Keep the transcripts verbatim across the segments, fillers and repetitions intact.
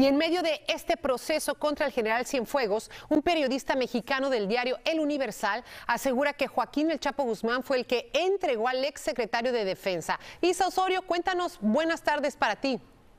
Y en medio de este proceso contra el general Cienfuegos, un periodista mexicano del diario El Universal asegura que Joaquín El Chapo Guzmán fue el que entregó al exsecretario de Defensa. Isa Osorio, cuéntanos, buenas tardes para ti.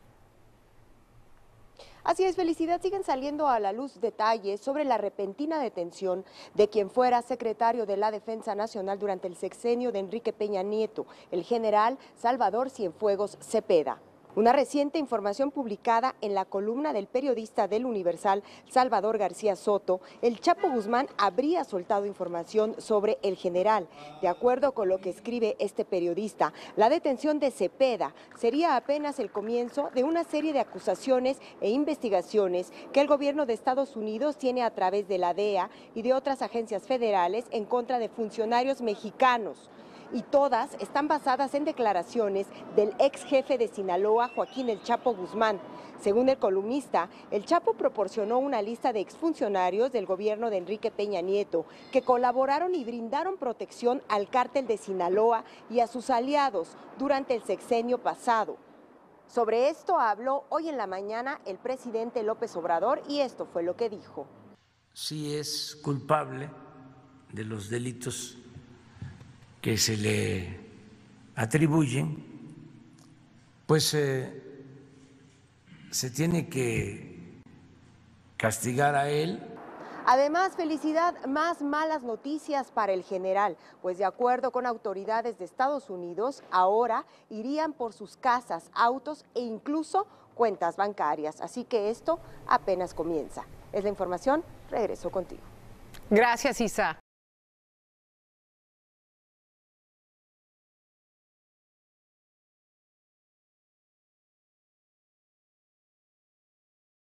Así es, Felicidad, siguen saliendo a la luz detalles sobre la repentina detención de quien fuera secretario de la Defensa Nacional durante el sexenio de Enrique Peña Nieto, el general Salvador Cienfuegos Cepeda. Una reciente información publicada en la columna del periodista del Universal, Salvador García Soto, el Chapo Guzmán habría soltado información sobre el general. De acuerdo con lo que escribe este periodista, la detención de Cepeda sería apenas el comienzo de una serie de acusaciones e investigaciones que el gobierno de Estados Unidos tiene a través de la D E A y de otras agencias federales en contra de funcionarios mexicanos. Y todas están basadas en declaraciones del ex jefe de Sinaloa, Joaquín El Chapo Guzmán. Según el columnista, El Chapo proporcionó una lista de exfuncionarios del gobierno de Enrique Peña Nieto que colaboraron y brindaron protección al cártel de Sinaloa y a sus aliados durante el sexenio pasado. Sobre esto habló hoy en la mañana el presidente López Obrador y esto fue lo que dijo. Sí es culpable de los delitos que se le atribuyen, pues eh, se tiene que castigar a él. Además, Felicidad, más malas noticias para el general, pues de acuerdo con autoridades de Estados Unidos, ahora irían por sus casas, autos e incluso cuentas bancarias. Así que esto apenas comienza. Es la información, regreso contigo. Gracias, Isa.